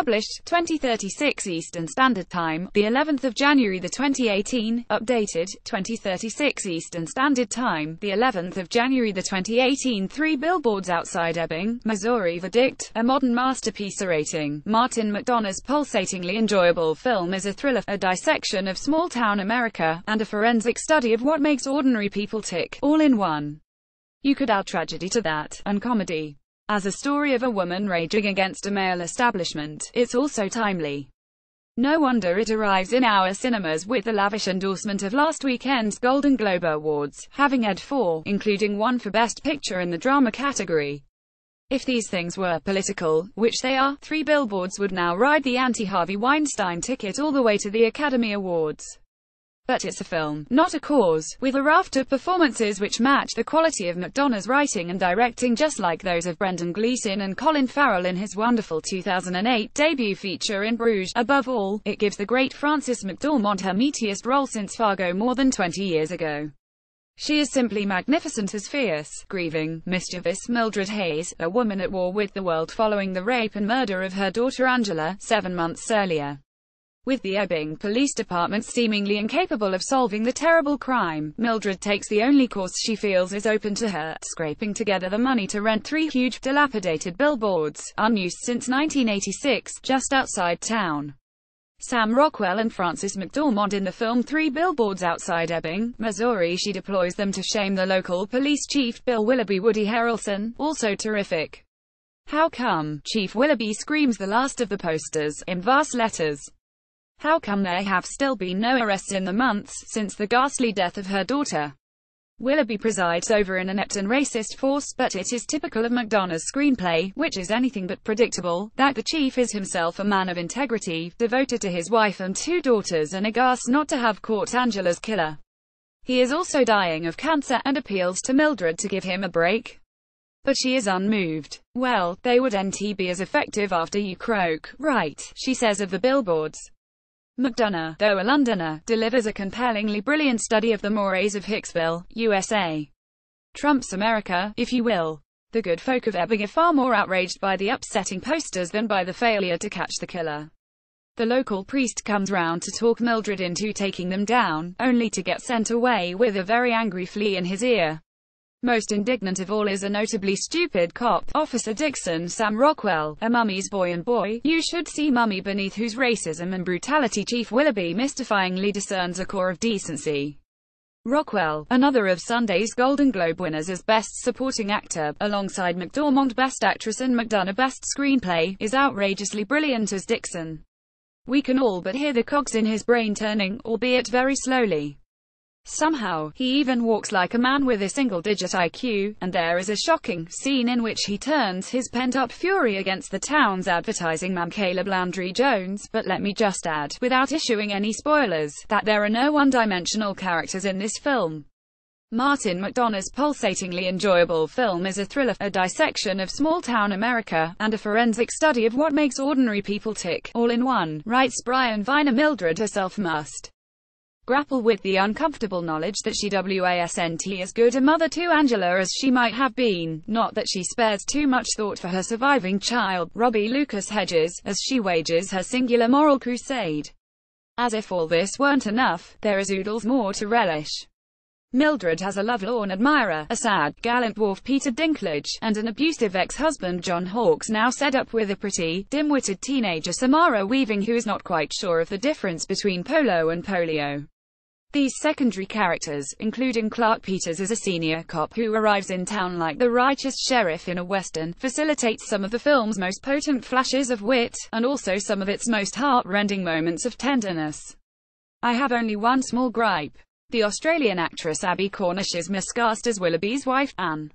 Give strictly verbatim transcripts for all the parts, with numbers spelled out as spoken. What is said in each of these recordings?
Published, twenty thirty-six Eastern Standard Time, the eleventh of January the twenty eighteen. Updated, twenty thirty-six Eastern Standard Time, the eleventh of January the twenty eighteen. Three Billboards Outside Ebbing, Missouri. Verdict, a modern masterpiece. Rating, Martin McDonagh's pulsatingly enjoyable film is a thriller, a dissection of small-town America, and a forensic study of what makes ordinary people tick, all in one. You could add tragedy to that, and comedy. As a story of a woman raging against a male establishment, it's also timely. No wonder it arrives in our cinemas with the lavish endorsement of last weekend's Golden Globe Awards, having had four, including one for Best Picture in the drama category. If these things were political, which they are, Three Billboards would now ride the anti-Harvey Weinstein ticket all the way to the Academy Awards. But it's a film, not a cause, with a raft of performances which match the quality of McDonagh's writing and directing, just like those of Brendan Gleeson and Colin Farrell in his wonderful two thousand eight debut feature In Bruges. Above all, it gives the great Frances McDormand her meatiest role since Fargo more than twenty years ago. She is simply magnificent as fierce, grieving, mischievous Mildred Hayes, a woman at war with the world following the rape and murder of her daughter Angela, seven months earlier. With the Ebbing Police Department seemingly incapable of solving the terrible crime, Mildred takes the only course she feels is open to her, scraping together the money to rent three huge, dilapidated billboards, unused since nineteen eighty-six, just outside town. Sam Rockwell and Frances McDormand in the film Three Billboards Outside Ebbing, Missouri. She deploys them to shame the local police chief, Bill Willoughby. Woody Harrelson, also terrific. How come? Chief Willoughby screams the last of the posters, in vast letters. How come there have still been no arrests in the months since the ghastly death of her daughter? Willoughby presides over an inept and racist force, but it is typical of McDonagh's screenplay, which is anything but predictable, that the chief is himself a man of integrity, devoted to his wife and two daughters and aghast not to have caught Angela's killer. He is also dying of cancer, and appeals to Mildred to give him a break. But she is unmoved. Well, they wouldn't be as effective after you croak, right, she says of the billboards. McDonagh, though a Londoner, delivers a compellingly brilliant study of the mores of Hicksville, U S A. Trump's America, if you will. The good folk of Ebbing are far more outraged by the upsetting posters than by the failure to catch the killer. The local priest comes round to talk Mildred into taking them down, only to get sent away with a very angry flea in his ear. Most indignant of all is a notably stupid cop, Officer Dixon. Sam Rockwell, a mummy's boy, and boy, you should see mummy, beneath whose racism and brutality Chief Willoughby mystifyingly discerns a core of decency. Rockwell, another of Sunday's Golden Globe winners as Best Supporting Actor, alongside McDormand Best Actress and McDonaugh Best Screenplay, is outrageously brilliant as Dixon. We can all but hear the cogs in his brain turning, albeit very slowly. Somehow, he even walks like a man with a single-digit I Q, and there is a shocking scene in which he turns his pent-up fury against the town's advertising man Caleb Landry Jones. But let me just add, without issuing any spoilers, that there are no one-dimensional characters in this film. Martin McDonagh's pulsatingly enjoyable film is a thriller, a dissection of small-town America, and a forensic study of what makes ordinary people tick, all in one, writes Brian Viner. Mildred herself must grapple with the uncomfortable knowledge that she wasn't as good a mother to Angela as she might have been, not that she spares too much thought for her surviving child, Robbie Lucas Hedges, as she wages her singular moral crusade. As if all this weren't enough, there is oodles more to relish. Mildred has a lovelorn admirer, a sad, gallant dwarf Peter Dinklage, and an abusive ex-husband John Hawkes, now set up with a pretty, dim-witted teenager Samara Weaving, who is not quite sure of the difference between polo and polio. These secondary characters, including Clark Peters as a senior cop who arrives in town like the righteous sheriff in a western, facilitates some of the film's most potent flashes of wit, and also some of its most heart-rending moments of tenderness. I have only one small gripe. The Australian actress Abbie Cornish is miscast as Willoughby's wife, Anne.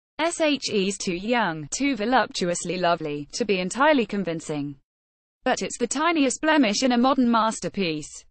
She's too young, too voluptuously lovely, to be entirely convincing. But it's the tiniest blemish in a modern masterpiece.